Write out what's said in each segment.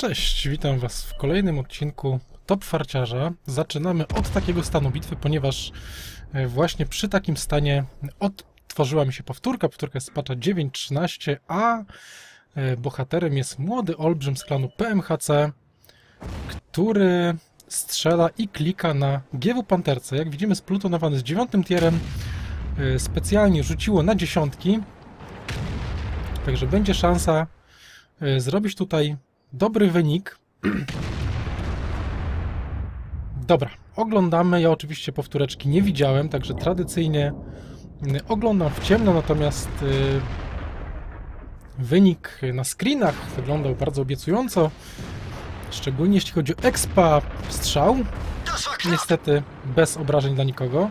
Cześć, witam Was w kolejnym odcinku Top Farciarza. Zaczynamy od takiego stanu bitwy, ponieważ właśnie przy takim stanie odtworzyła mi się powtórka. Powtórka jest z patcha 9.13, a bohaterem jest młody olbrzym z klanu PMHC, który strzela i klika na GW Panterce. Jak widzimy, splutonowany z 9 tierem, specjalnie rzuciło na dziesiątki, także będzie szansa zrobić tutaj dobry wynik. Dobra, oglądamy. Ja oczywiście powtóreczki nie widziałem, także tradycyjnie oglądam w ciemno, natomiast wynik na screenach wyglądał bardzo obiecująco, szczególnie jeśli chodzi o expa strzał. Niestety bez obrażeń dla nikogo.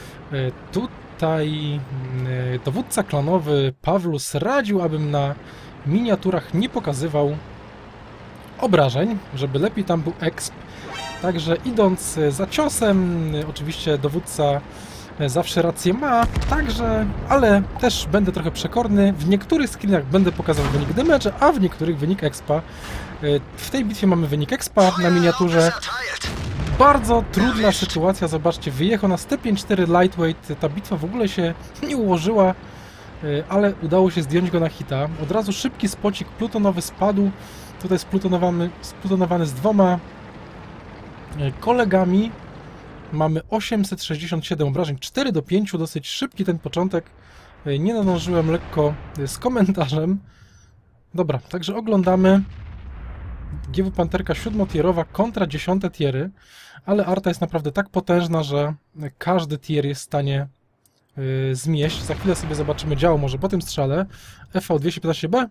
Tutaj dowódca klanowy Pawlus radził, abym na miniaturach nie pokazywał obrażeń, żeby lepiej tam był exp. Także idąc za ciosem, oczywiście dowódca zawsze rację ma, także, ale też będę trochę przekorny. W niektórych screenach będę pokazał wynik damage'a, a w niektórych wynik expa. W tej bitwie mamy wynik expa na miniaturze. Bardzo trudna sytuacja, zobaczcie, wyjechał na T54 Lightweight, ta bitwa w ogóle się nie ułożyła, ale udało się zdjąć go na hita. Od razu szybki spocik plutonowy spadł, tutaj splutonowany z dwoma kolegami. Mamy 867 obrażeń, 4 do 5, dosyć szybki ten początek. Nie nadążyłem lekko z komentarzem. Dobra, także oglądamy. GW Panterka 7-tierowa kontra 10 tiery, ale arta jest naprawdę tak potężna, że każdy tier jest w stanie zmieść. Za chwilę sobie zobaczymy działo może po tym strzale. FV215B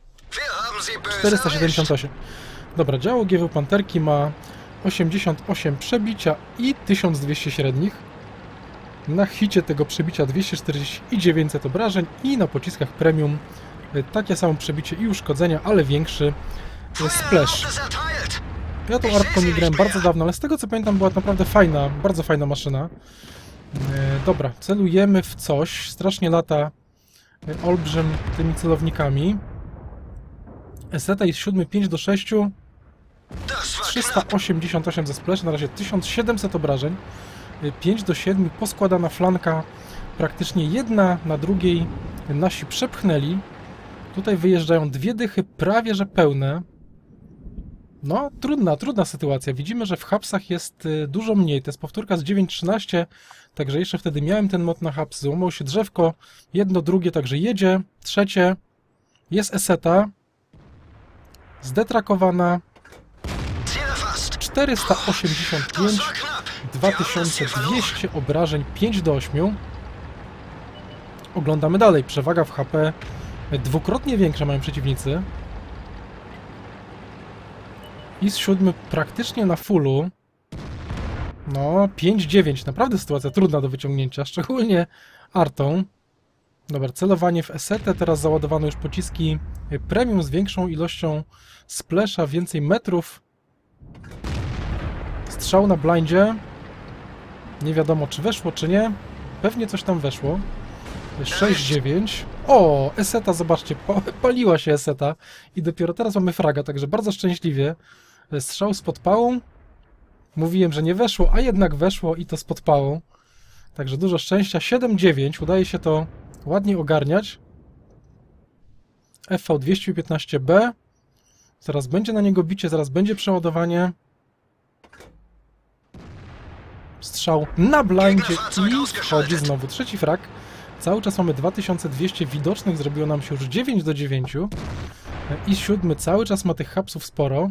478. Dobra, działo GW Panterki ma 88 przebicia i 1200 średnich. Na hicie tego przebicia 240 i 900 obrażeń i na pociskach premium takie samo przebicie i uszkodzenia, ale większy splash. Ja tą artką nie grałem bardzo dawno, ale z tego co pamiętam była naprawdę fajna, bardzo fajna maszyna. Dobra, celujemy w coś. Strasznie lata olbrzym tymi celownikami. Eseta jest 7, 5 do 6. 388 ze splash, na razie 1700 obrażeń. 5 do 7, poskładana flanka praktycznie jedna na drugiej nasi przepchnęli. Tutaj wyjeżdżają dwie dychy prawie że pełne. No, trudna sytuacja. Widzimy, że w hapsach jest dużo mniej. To jest powtórka z 9.13, także jeszcze wtedy miałem ten mod na haps. Złamał się drzewko, jedno, drugie, także jedzie. Trzecie, jest eseta, zdetrakowana. 485, 2200 obrażeń, 5 do 8. Oglądamy dalej. Przewaga w HP dwukrotnie większa mają przeciwnicy. I z 7 praktycznie na fullu. No, 5-9. Naprawdę sytuacja trudna do wyciągnięcia, szczególnie artą. Dobra, celowanie w esetę. Teraz załadowano już pociski premium z większą ilością splasha, więcej metrów. Strzał na blindzie. Nie wiadomo, czy weszło, czy nie. Pewnie coś tam weszło. 6-9. O, eseta, zobaczcie, paliła się eseta. I dopiero teraz mamy fraga, także bardzo szczęśliwie. Strzał z podpałą. Mówiłem, że nie weszło, a jednak weszło i to z podpałą. Także dużo szczęścia. 7-9. Udaje się to ładnie ogarniać. FV215B. Zaraz będzie na niego bicie, zaraz będzie przeładowanie. Strzał na blindzie i wchodzi znowu trzeci frag. Cały czas mamy 2200 widocznych, zrobiło nam się już 9 do 9. I 7 cały czas ma tych hapsów sporo.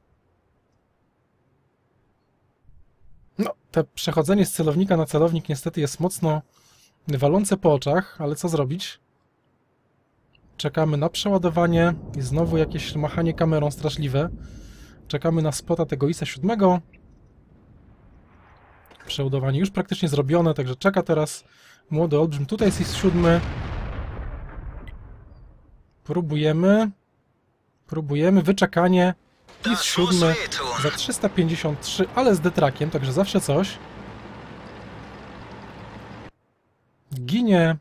No, te przechodzenie z celownika na celownik niestety jest mocno walące po oczach, ale co zrobić? Czekamy na przeładowanie i znowu jakieś machanie kamerą straszliwe. Czekamy na spota tego ISA 7. Przeładowanie już praktycznie zrobione, także czeka teraz młody olbrzym. Tutaj jest IS 7. Próbujemy, wyczekanie. IS 7 za 353, ale z detrakiem, także zawsze coś. Ginie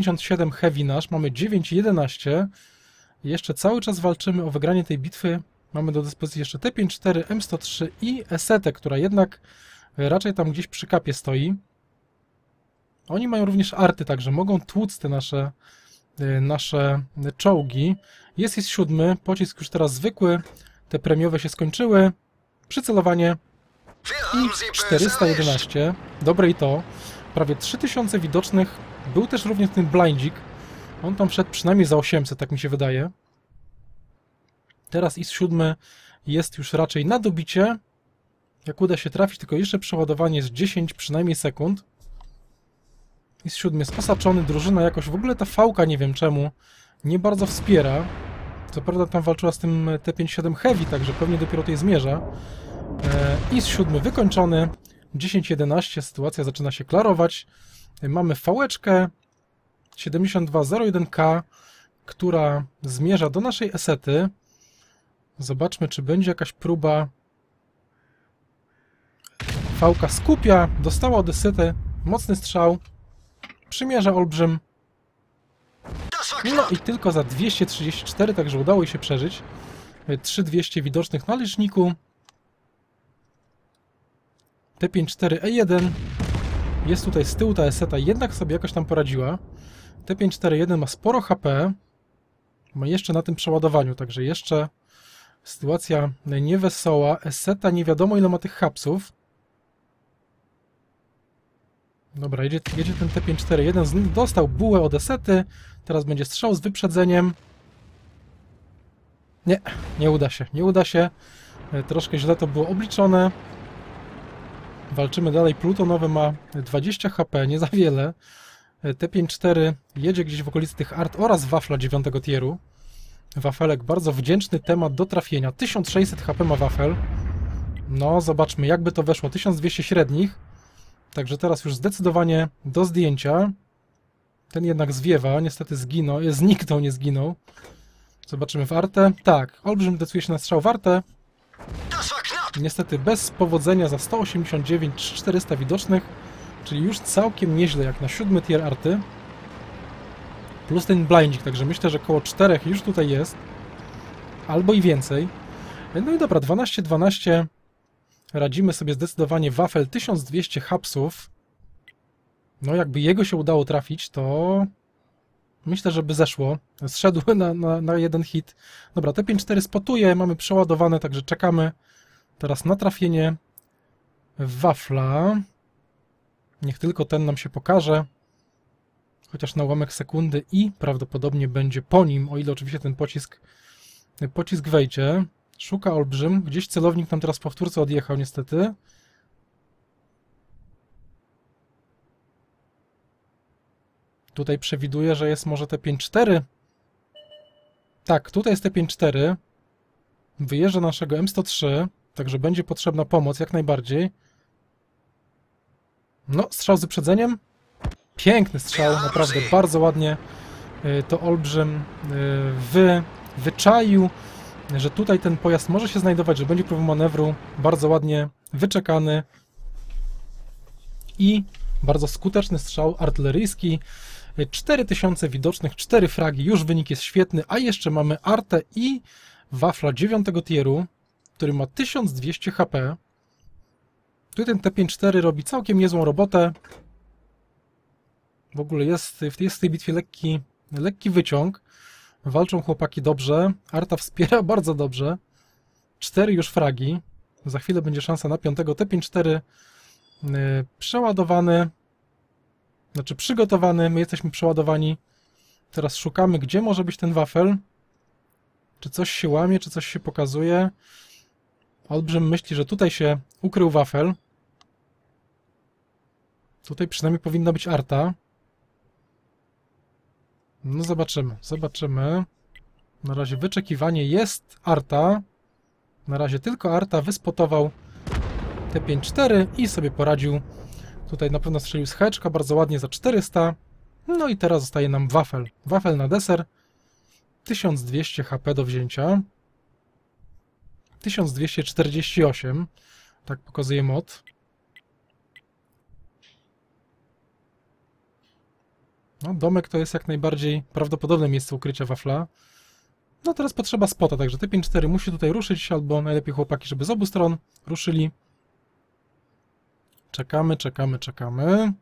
T57 Heavy nasz, mamy 9-11. Jeszcze cały czas walczymy o wygranie tej bitwy Mamy do dyspozycji jeszcze T54, M103 i Esetę, która jednak raczej tam gdzieś przy kapie stoi. Oni mają również arty, także mogą tłuc te nasze czołgi. Jest 7, pocisk już teraz zwykły, te premiowe się skończyły. Przycelowanie i 411. Dobre i to. Prawie 3000 widocznych. Był też również ten blindzik. On tam wszedł przynajmniej za 800, tak mi się wydaje. Teraz IS-7 jest już raczej na dobicie. Jak uda się trafić, tylko jeszcze przeładowanie jest 10 przynajmniej sekund. IS-7 jest osaczony, drużyna jakoś, w ogóle ta V-ka nie wiem czemu, nie bardzo wspiera. Co prawda tam walczyła z tym T-57 Heavy, także pewnie dopiero tutaj zmierza. IS-7 wykończony, 10-11, sytuacja zaczyna się klarować. Mamy V-eczkę 7201K, która zmierza do naszej Esety. Zobaczmy, czy będzie jakaś próba. V-ka skupia, dostała od Esety, mocny strzał. Przymierza olbrzym. No i tylko za 234, także udało jej się przeżyć. 3200 widocznych na liczniku. T54E1. Jest tutaj z tyłu ta Eseta, jednak sobie jakoś tam poradziła. T541 ma sporo HP. Ma jeszcze na tym przeładowaniu, także jeszcze sytuacja niewesoła. Eseta nie wiadomo ile ma tych hapsów. Dobra, jedzie ten T541, dostał bułę od Esety, teraz będzie strzał z wyprzedzeniem. Nie uda się. Troszkę źle to było obliczone. Walczymy dalej, plutonowy ma 20 HP, nie za wiele. T54 jedzie gdzieś w okolicy tych art oraz wafla 9 tieru. Wafelek, bardzo wdzięczny temat do trafienia. 1600 HP ma wafel. No, zobaczmy jakby to weszło, 1200 średnich. Także teraz już zdecydowanie do zdjęcia. Ten jednak zwiewa, niestety zniknął, nie zginął. Zobaczymy w artę. Tak, olbrzym decyduje się na strzał w artę. Niestety bez powodzenia za 189 400 widocznych, czyli już całkiem nieźle jak na 7 tier arty. Plus ten blindzik, także myślę, że około 4 już tutaj jest. Albo i więcej. No i dobra, 12-12. Radzimy sobie zdecydowanie. Wafel 1200 hapsów. No jakby jego się udało trafić, to myślę, że by zeszło. Zszedł na jeden hit. Dobra, T54 spotuje, mamy przeładowane, także czekamy teraz na trafienie wafla. Niech tylko ten nam się pokaże. Chociaż na ułamek sekundy i prawdopodobnie będzie po nim, o ile oczywiście ten pocisk wejdzie. Szuka olbrzym. Gdzieś celownik nam teraz powtórce odjechał niestety. Tutaj przewiduję, że jest może T54. Tak, tutaj jest T54. Wyjeżdża naszego M103, także będzie potrzebna pomoc jak najbardziej. No, strzał z wyprzedzeniem. Piękny strzał, naprawdę bardzo ładnie to olbrzym wyczaił, że tutaj ten pojazd może się znajdować, że będzie próbą manewru. Bardzo ładnie wyczekany i bardzo skuteczny strzał artyleryjski. 4000 widocznych, 4 fragi, już wynik jest świetny, a jeszcze mamy artę i wafla 9 tieru, który ma 1200 HP. Tu ten T54 robi całkiem niezłą robotę. W ogóle jest w tej bitwie lekki wyciąg. Walczą chłopaki dobrze. Arta wspiera bardzo dobrze. 4 już fragi. Za chwilę będzie szansa na 5. T54 przeładowany. Znaczy przygotowany. My jesteśmy przeładowani. Teraz szukamy, gdzie może być ten wafel. Czy coś się łamie, czy coś się pokazuje. Olbrzym myśli, że tutaj się ukrył wafel. Tutaj przynajmniej powinna być arta. No zobaczymy. Na razie wyczekiwanie, jest arta. Na razie tylko arta, wyspotował T54 i sobie poradził. Tutaj na pewno strzelił z heczka, bardzo ładnie za 400. No i teraz zostaje nam wafel. Wafel na deser. 1200 HP do wzięcia. 1248. Tak pokazuje mod. No, domek to jest jak najbardziej prawdopodobne miejsce ukrycia wafla. No teraz potrzeba spota, także T5-4 musi tutaj ruszyć, albo najlepiej chłopaki, żeby z obu stron ruszyli. Czekamy, czekamy, czekamy.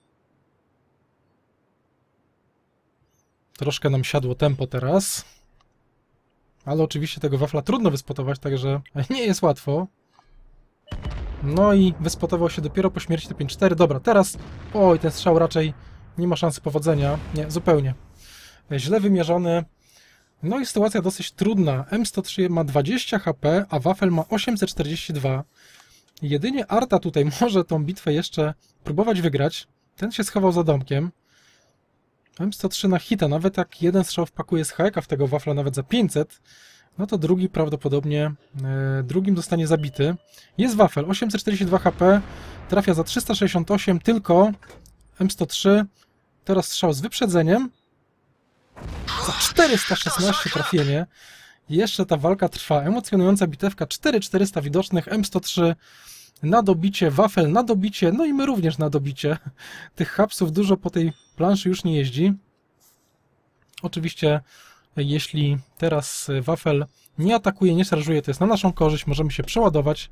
Troszkę nam siadło tempo teraz. Ale oczywiście tego wafla trudno wyspotować, także nie jest łatwo. No i wyspotował się dopiero po śmierci T5-4. Dobra, teraz... Oj, ten strzał raczej nie ma szansy powodzenia. Nie, zupełnie. Źle wymierzony. No i sytuacja dosyć trudna. M103 ma 20 HP, a wafel ma 842. Jedynie Arta tutaj może tą bitwę jeszcze próbować wygrać. Ten się schował za domkiem. M103 na hita, nawet jak jeden strzał wpakuje z hajka w tego wafla nawet za 500, no to drugi prawdopodobnie drugim zostanie zabity. Jest wafel, 842 HP, trafia za 368, tylko M103, teraz strzał z wyprzedzeniem, za 416 trafienie. Jeszcze ta walka trwa, emocjonująca bitewka, 4400 widocznych, M103 na dobicie, wafel na dobicie, no i my również na dobicie. Tych hapsów dużo po tej planszy już nie jeździ. Oczywiście, jeśli teraz wafel nie atakuje, nie szarżuje, to jest na naszą korzyść, możemy się przeładować.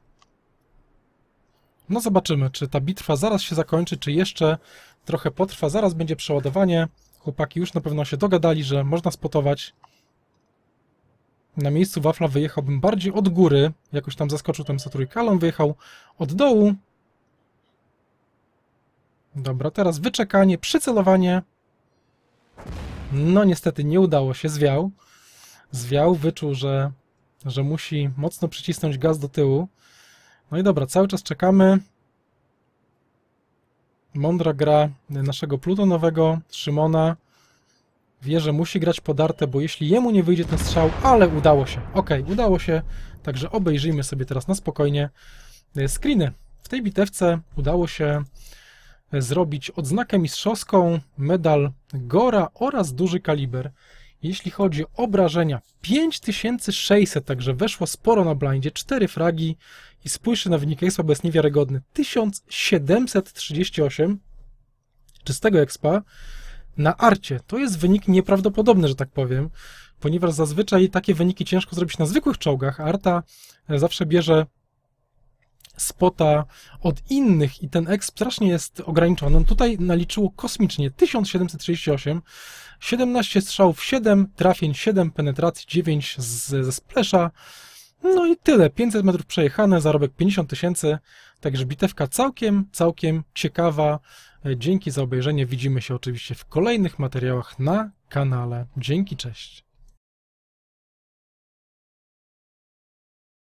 No zobaczymy, czy ta bitwa zaraz się zakończy, czy jeszcze trochę potrwa. Zaraz będzie przeładowanie. Chłopaki już na pewno się dogadali, że można spotować. Na miejscu wafla wyjechałbym bardziej od góry. Jakoś tam zaskoczył tam za trójkalą, wyjechał od dołu. Dobra, teraz wyczekanie, przycelowanie. No niestety nie udało się, zwiał. Zwiał, wyczuł, że musi mocno przycisnąć gaz do tyłu. No i dobra, cały czas czekamy. Mądra gra naszego plutonowego, Szymona. Wie, że musi grać podarte, bo jeśli jemu nie wyjdzie ten strzał, ale udało się. Ok, udało się, także obejrzyjmy sobie teraz na spokojnie screeny. W tej bitewce udało się zrobić odznakę mistrzowską, medal Gora oraz duży kaliber. Jeśli chodzi o obrażenia, 5600, także weszło sporo na blindzie, 4 fragi i spójrzcie na wynik expa, bo jest niewiarygodny. 1738 czystego expa na arcie. To jest wynik nieprawdopodobny, że tak powiem, ponieważ zazwyczaj takie wyniki ciężko zrobić na zwykłych czołgach. Arta zawsze bierze spota od innych i ten exp strasznie jest ograniczony. On tutaj naliczyło kosmicznie 1738, 17 strzałów, 7 trafień, 7 penetracji, 9 ze splasha. No i tyle. 500 metrów przejechane, zarobek 50 000. Także bitewka całkiem ciekawa. Dzięki za obejrzenie. Widzimy się oczywiście w kolejnych materiałach na kanale. Dzięki, cześć.